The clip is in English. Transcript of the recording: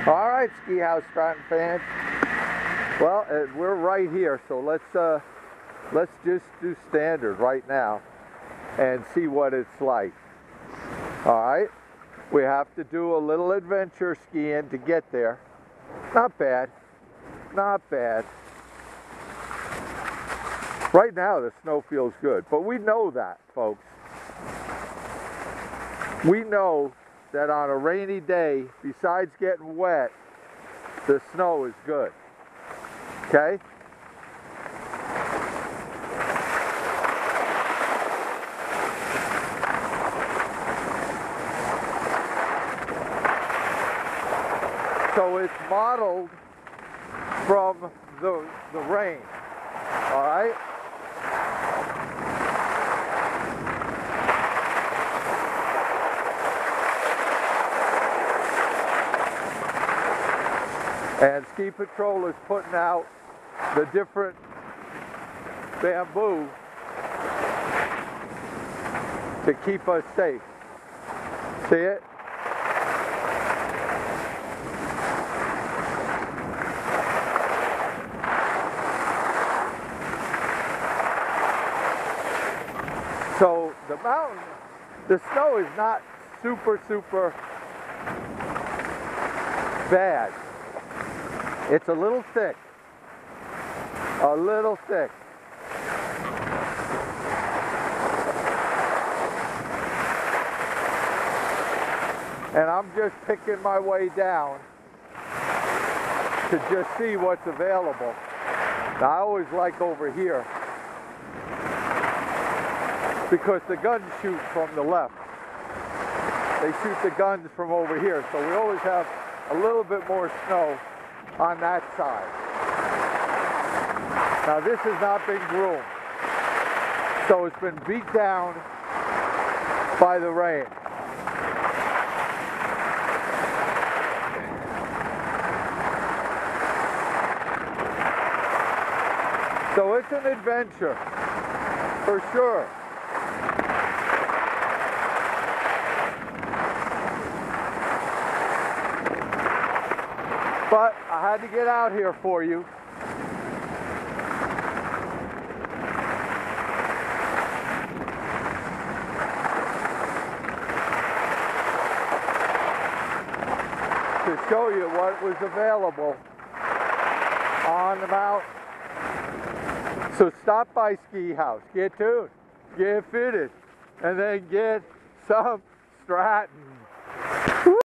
All right, Ski Haus Stratton fans. Well, we're right here, so let's just do standard right now and see what it's like. All right, we have to do a little adventure skiing to get there. Not bad, not bad. Right now the snow feels good, but we know that, folks. We know that on a rainy day, besides getting wet, the snow is good. Okay? So it's modeled from the rain. All right? And Ski Patrol is putting out the different bamboo to keep us safe. See it? So the mountain, the snow is not super bad. It's a little thick. A little thick. And I'm just picking my way down to just see what's available. Now, I always like over here because the guns shoot from the left. They shoot the guns from over here, so we always have a little bit more snow on that side. Now this has not been groomed, so it's been beat down by the rain. So it's an adventure, for sure. But I had to get out here for you. To show you what was available on the mountain. So stop by Ski Haus, get tuned, get fitted, and then get some Stratton.